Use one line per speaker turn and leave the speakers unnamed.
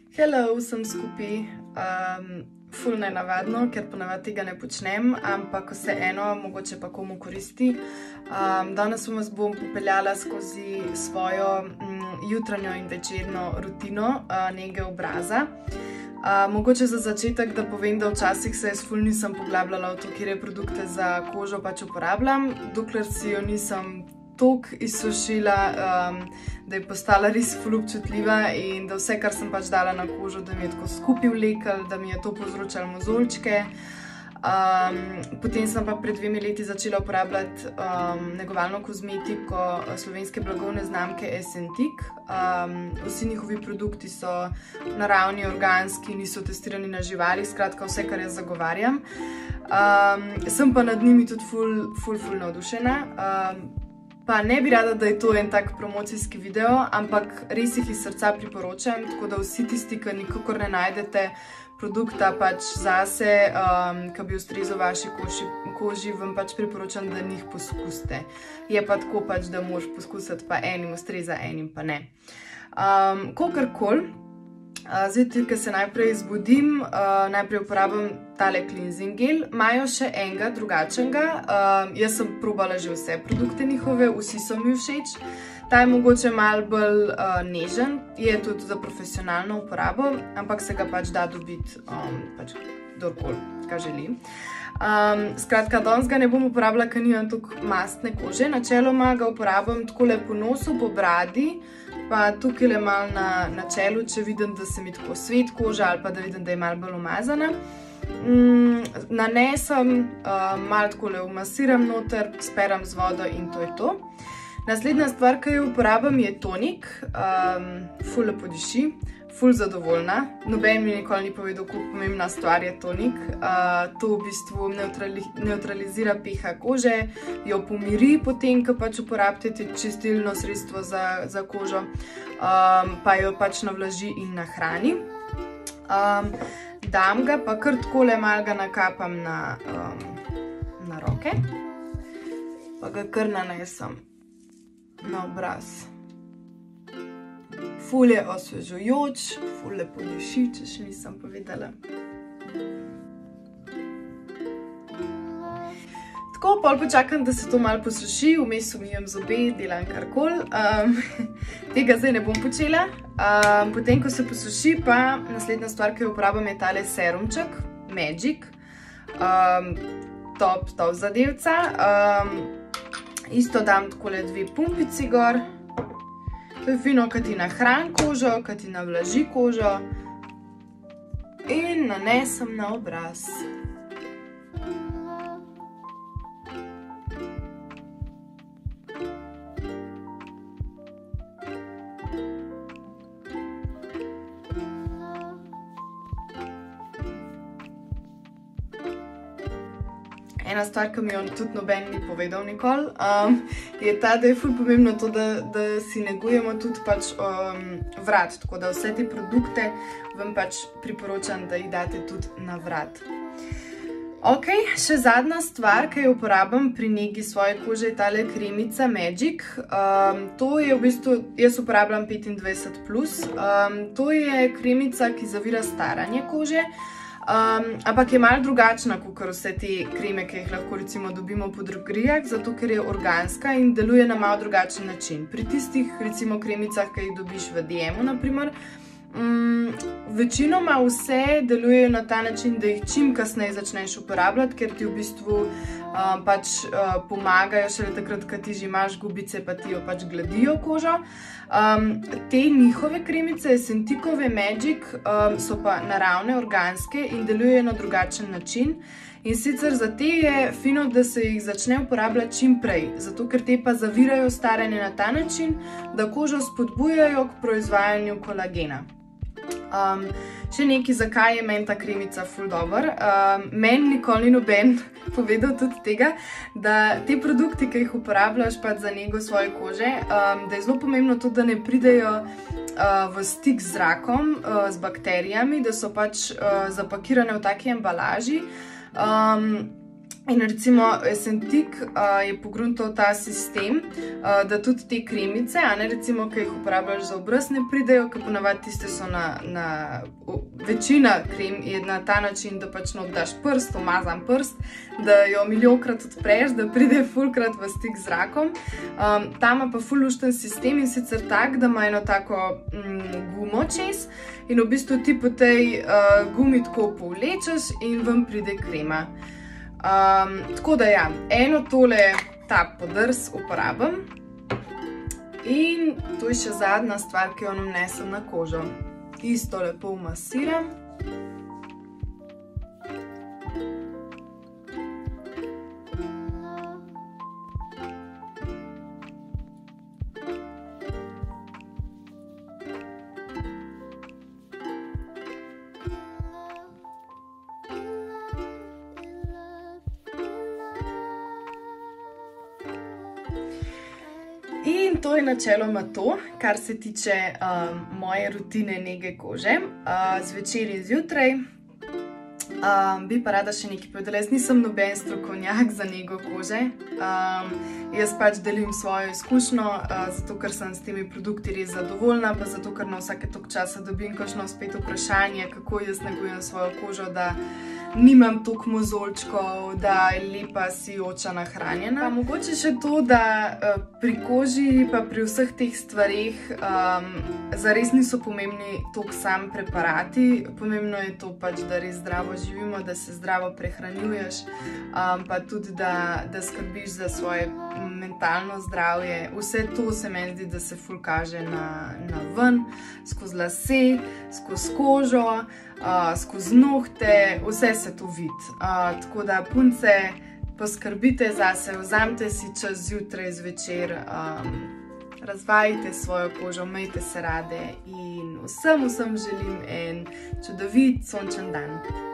Hello, vsem skupaj. Ful nenavadno, ker ponavadi tega ne počnem, ampak vseeno, mogoče pa komu koristi. Danes vas bom popeljala skozi svojo jutranjo in večerno rutino nege obraza. Mogoče za začetek, da povem, da včasih se jaz ful nisem poglabljala v to, kjer produkte za kožo pač uporabljam, dokler si jo nisem toliko izsušila, da je postala res ful občutljiva in da vse, kar sem pač dala na kožo, da mi je tako skupaj vlekel, da mi je to povzročalo mozolčke. Potem sem pa pred 2 leti začela uporabljati negovalno kozmetiko slovenske blagovne znamke Essentik. Vsi njihovi produkti so naravni, organski, niso testirani na živalih, skratka vse, kar jaz zagovarjam. Sem pa nad njimi tudi ful navdušena. Pa ne bi rada, da je to en tak promocijski video, ampak res jih iz srca priporočam, tako da vsi tisti, ki nikakor ne najdete produkta pač zase, ki bi ustrezal vaši koži, vam pač priporočam, da njih poskusite. Je pa tako pač, da moraš poskusiti, pa enim ustreza, enim pa ne. Kakorkoli, zdaj, ko se najprej zbudim, najprej uporabim tale cleansing gel. Imajo še enega drugačnega. Jaz sem probala že vse produkte njihove, vsi so mi všeč. Ta je mogoče malo bolj nežen, je tudi za profesionalno uporabo, ampak se ga pač da dobiti pač kdorkoli, kaj želi. Skratka, danes ga ne bom uporabila, ker nimam toliko mastne kože. Načeloma ga uporabljam takole po nosu, po bradi, pa tukaj le malo na čelu, če vidim, da se mi tako svet koža ali pa da vidim, da je malo bolj umazana. Nanesem, malo takole umasiram noter, sperem z vodo in to je to. Naslednja stvar, ki jo uporabljam, je tonik. Ful lepo diši, ful zadovoljna. Noben mi nikoli ni povedal, kako pomembna stvar je tonik. To v bistvu nevtralizira pH kože, jo pomiri potem, ko pač uporabite čistilno sredstvo za kožo, pa jo pač navlaži in nahrani. Dam ga pa kar takole malo ga nakapam na roke, pa ga kar nanesem na obraz. Ful je osvežujoč, ful lepo diši, če še nisem povedala. Tako, pol počakam, da se to malo posuši, vmes umijem zobe, delam karkoli. Tega zdaj ne bom počela. Potem, ko se posuši, pa naslednja stvar, ki jo uporabljam, je tale serumček, Magic. Top zadevca. Isto dam takole 2 pumpici gor. To je fino, kad ti nahrani kožo, kad ti navlaži kožo. In nanesem na obraz. Ena stvar, ki mi jo tudi noben ni povedal nikoli, je ta, da je ful pomembno to, da si negujemo tudi pač vrat, tako da vse te produkte vam pač priporočam, da jih date tudi na vrat. Ok, še zadnja stvar, ki jo uporabljam pri negi svoje kože, je tale kremica Magic. To je v bistvu, jaz uporabljam 25+. To je kremica, ki zavira staranje kože, ampak je malo drugačna kot vse te kreme, ki jih lahko recimo dobimo po drogerijah, zato ker je organska in deluje na malo drugačen način. Pri tistih recimo kremicah, ki jih dobiš v DM-u, naprimer, večinoma vse delujejo na ta način, da jih čim kasneje začneš uporabljati, ker ti v bistvu pač pomagajo šele takrat, ko ti že imaš gubice, pa ti jo pač gladijo kožo. Te njihove kremice, Essentikove Magic, so pa naravne, organske in delujejo na drugačen način. In sicer za te je fino, da se jih začne uporabljati čim prej, zato ker te pa zavirajo staranje na ta način, da kožo spodbujajo k proizvajanju kolagena. Še nekaj, zakaj je meni ta kremica ful dober. Meni nikoli ni noben povedal tudi tega, da te produkti, ki jih uporabljaš pač za nego svoje kože, da je zelo pomembno tudi, da ne pridejo v stik z zrakom, z bakterijami, da so pač zapakirane v taki embalaži. In recimo Essentik je pogruntal ta sistem, da tudi te kremice, recimo, ki jih uporabljaš za obraz, ne pridejo, ker ponavadi tiste so večina krem je na ta način, da pač daš prst, umazan prst, da jo milijonkrat odpreš, da pride fulkrat v stik z zrakom. Ta ima pa ful lušten sistem in sicer tak, da ima eno tako gumo čez in v bistvu ti po tej gumi tako povlečeš in ven pride krema. Tako da ja, eno tole ta podrs uporabim in to je še zadnja stvar, ki jo nanesem na kožo. Isto lepo umasiram. In to je načeloma to, kar se tiče moje rutine nege kože. Zvečer in zjutraj bi pa rada še nekaj povedala. Jaz nisem noben strokovnjak za nego kože. Jaz pač delim svojo izkušnjo, zato ker sem s temi produkti res zadovoljna, pa zato ker na vsake toliko časa dobim kakšno spet vprašanje, kako jaz negujem svojo kožo, da nimam toliko mozolčkov, da je lepa sijoča nahranjena. Pa mogoče še to, da pri koži pa pri vseh teh stvareh zares niso pomembni toliko sami preparati. Pomembno je to pač, da res zdravo živimo, da se zdravo prehranjuješ, pa tudi, da skrbiš za svoje mentalno zdravje. Vse to se meni zdi, da se ful kaže na ven, skozi lase, skozi kožo, skozi nohte, vse se to vidi. Tako da punce, poskrbite zase, vzamite si čas zjutraj, zvečer, razvajajte svojo kožo, imejte se rade in vsem želim en čudovit sončen dan.